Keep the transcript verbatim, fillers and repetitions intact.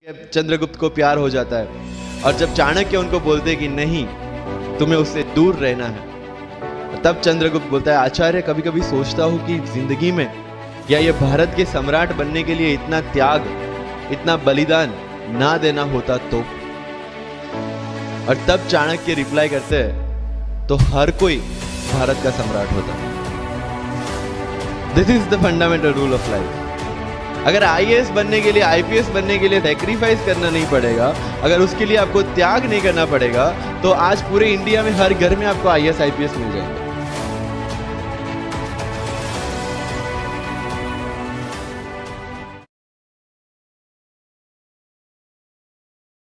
चंद्रगुप्त को प्यार हो जाता है और जब चाणक्य उनको बोलते कि नहीं, तुम्हें उससे दूर रहना है, तब चंद्रगुप्त बोलता है, आचार्य कभी कभी सोचता हूँ कि जिंदगी में या ये भारत के सम्राट बनने के लिए इतना त्याग, इतना बलिदान ना देना होता तो। और तब चाणक्य रिप्लाई करते हैं, तो हर कोई भारत का सम्राट होता है। This is the fundamental rule of life. अगर आई ए एस बनने के लिए, आई पी एस बनने के लिए सैक्रिफाइस करना नहीं पड़ेगा, अगर उसके लिए आपको त्याग नहीं करना पड़ेगा, तो आज पूरे इंडिया में हर घर में आपको I A S I P S मिल जाएंगे।